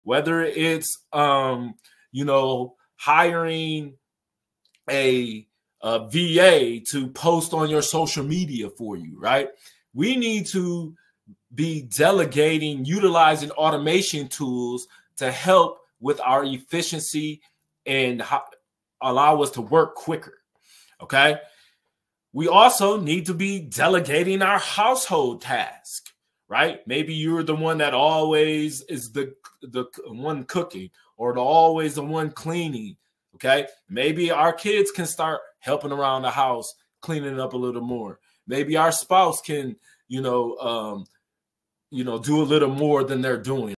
whether it's, you know, hiring a VA to post on your social media for you, right? We need to be delegating, utilizing automation tools to help with our efficiency and allow us to work quicker, okay? We also need to be delegating our household task, right? Maybe you're the one that always is the one cooking, or always the one cleaning, okay? Maybe our kids can start helping around the house, cleaning up a little more. Maybe our spouse can, do a little more than they're doing.